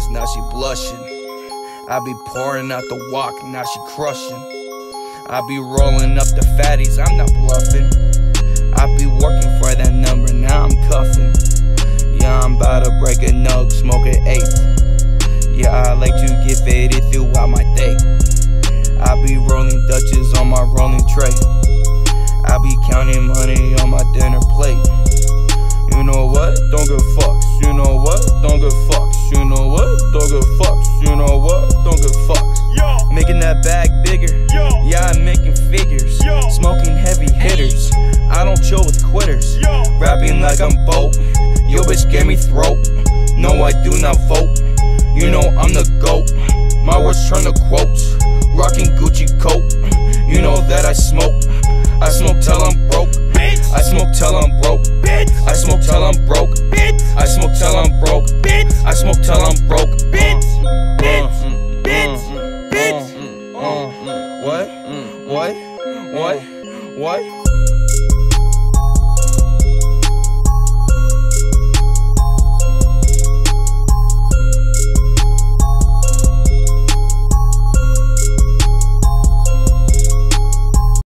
now she blushing. I be pouring out the walk, now she crushing. I be rolling up the fatties, I'm not bluffing. I be working for that number, now I'm cuffing. Yeah, I'm about to break a nug, smoke an eighth. Yeah, I like to get faded throughout my day. I be rolling Dutches on my rolling tray. I be counting money on my dinner plate. You know what? Don't give fucks. You know what? Don't give fucks. You know what? Don't give fucks. You know what? Don't give fucks. Yo. Making that bag bigger. Yo. Yeah, I'm making figures. Yo. Smoking heavy hitters. I don't chill with quitters. Yo. Rapping like I'm Boat. Yo, bitch gave me throat. No, I do not vote.